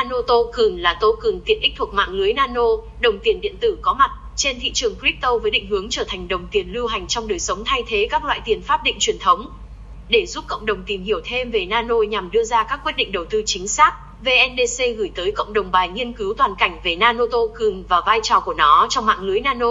Nano Token là token tiện ích thuộc mạng lưới Nano, đồng tiền điện tử có mặt trên thị trường crypto với định hướng trở thành đồng tiền lưu hành trong đời sống thay thế các loại tiền pháp định truyền thống. Để giúp cộng đồng tìm hiểu thêm về Nano nhằm đưa ra các quyết định đầu tư chính xác, VNDC gửi tới cộng đồng bài nghiên cứu toàn cảnh về Nano Token và vai trò của nó trong mạng lưới Nano.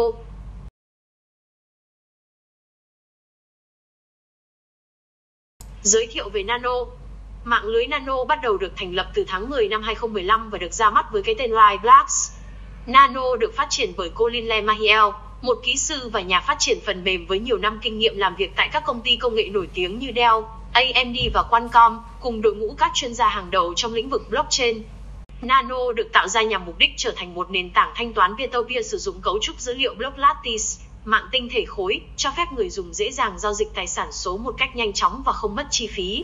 Giới thiệu về Nano. Mạng lưới Nano bắt đầu được thành lập từ tháng 10 năm 2015 và được ra mắt với cái tên Riblocks. Nano được phát triển bởi Colin LeMahiel, một kỹ sư và nhà phát triển phần mềm với nhiều năm kinh nghiệm làm việc tại các công ty công nghệ nổi tiếng như Dell, AMD và Qualcomm, cùng đội ngũ các chuyên gia hàng đầu trong lĩnh vực blockchain. Nano được tạo ra nhằm mục đích trở thành một nền tảng thanh toán peer-to-peer sử dụng cấu trúc dữ liệu block lattice, mạng tinh thể khối, cho phép người dùng dễ dàng giao dịch tài sản số một cách nhanh chóng và không mất chi phí.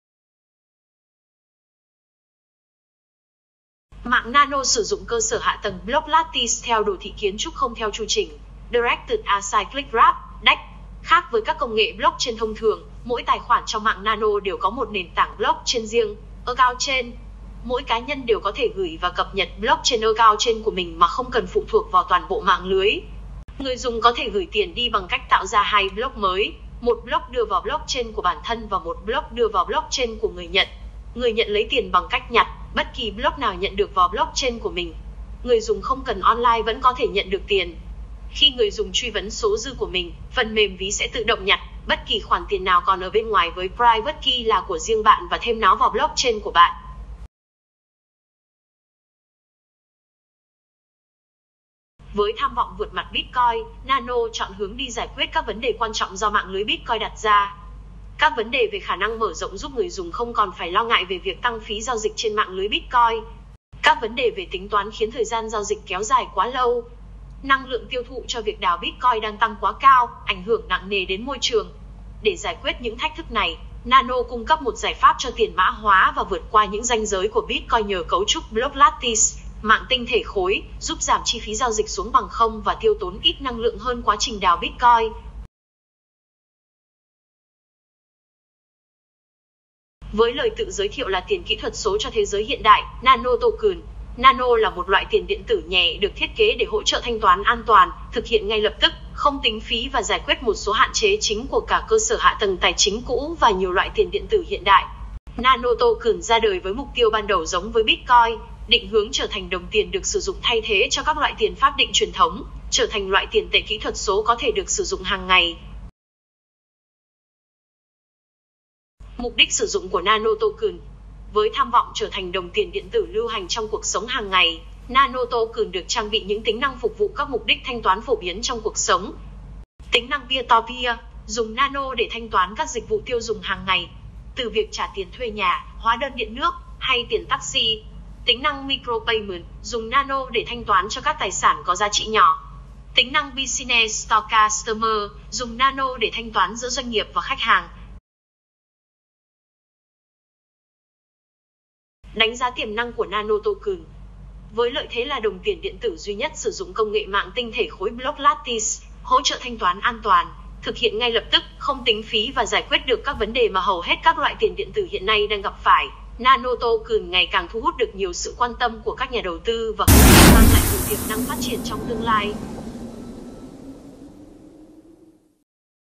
Mạng Nano sử dụng cơ sở hạ tầng block lattice theo đồ thị kiến trúc không theo chu trình, Directed Acyclic Graph, DAG. Khác với các công nghệ blockchain thông thường, mỗi tài khoản trong mạng Nano đều có một nền tảng blockchain riêng, account chain. Mỗi cá nhân đều có thể gửi và cập nhật blockchain account chain của mình mà không cần phụ thuộc vào toàn bộ mạng lưới. Người dùng có thể gửi tiền đi bằng cách tạo ra hai block mới, một block đưa vào blockchain của bản thân và một block đưa vào blockchain của người nhận. Người nhận lấy tiền bằng cách nhặt bất kỳ block nào nhận được vào blockchain của mình. Người dùng không cần online vẫn có thể nhận được tiền. Khi người dùng truy vấn số dư của mình, phần mềm ví sẽ tự động nhặt bất kỳ khoản tiền nào còn ở bên ngoài với private key là của riêng bạn và thêm nó vào blockchain của bạn. Với tham vọng vượt mặt Bitcoin, Nano chọn hướng đi giải quyết các vấn đề quan trọng do mạng lưới Bitcoin đặt ra. Các vấn đề về khả năng mở rộng giúp người dùng không còn phải lo ngại về việc tăng phí giao dịch trên mạng lưới Bitcoin. Các vấn đề về tính toán khiến thời gian giao dịch kéo dài quá lâu. Năng lượng tiêu thụ cho việc đào Bitcoin đang tăng quá cao, ảnh hưởng nặng nề đến môi trường. Để giải quyết những thách thức này, Nano cung cấp một giải pháp cho tiền mã hóa và vượt qua những ranh giới của Bitcoin nhờ cấu trúc block lattice, mạng tinh thể khối, giúp giảm chi phí giao dịch xuống bằng không và tiêu tốn ít năng lượng hơn quá trình đào Bitcoin. Với lời tự giới thiệu là tiền kỹ thuật số cho thế giới hiện đại, Nano Token. Nano là một loại tiền điện tử nhẹ được thiết kế để hỗ trợ thanh toán an toàn, thực hiện ngay lập tức, không tính phí và giải quyết một số hạn chế chính của cả cơ sở hạ tầng tài chính cũ và nhiều loại tiền điện tử hiện đại. Nano Token ra đời với mục tiêu ban đầu giống với Bitcoin, định hướng trở thành đồng tiền được sử dụng thay thế cho các loại tiền pháp định truyền thống, trở thành loại tiền tệ kỹ thuật số có thể được sử dụng hàng ngày. Mục đích sử dụng của Nano Token. Với tham vọng trở thành đồng tiền điện tử lưu hành trong cuộc sống hàng ngày, Nano Token được trang bị những tính năng phục vụ các mục đích thanh toán phổ biến trong cuộc sống. Tính năng peer-to-peer, dùng Nano để thanh toán các dịch vụ tiêu dùng hàng ngày, từ việc trả tiền thuê nhà, hóa đơn điện nước hay tiền taxi. Tính năng micropayment, dùng Nano để thanh toán cho các tài sản có giá trị nhỏ. Tính năng business to customer, dùng Nano để thanh toán giữa doanh nghiệp và khách hàng. Đánh giá tiềm năng của Nano Token. Với lợi thế là đồng tiền điện tử duy nhất sử dụng công nghệ mạng tinh thể khối block lattice, hỗ trợ thanh toán an toàn, thực hiện ngay lập tức, không tính phí và giải quyết được các vấn đề mà hầu hết các loại tiền điện tử hiện nay đang gặp phải, Nano Token ngày càng thu hút được nhiều sự quan tâm của các nhà đầu tư và mang lại nhiều tiềm năng phát triển trong tương lai.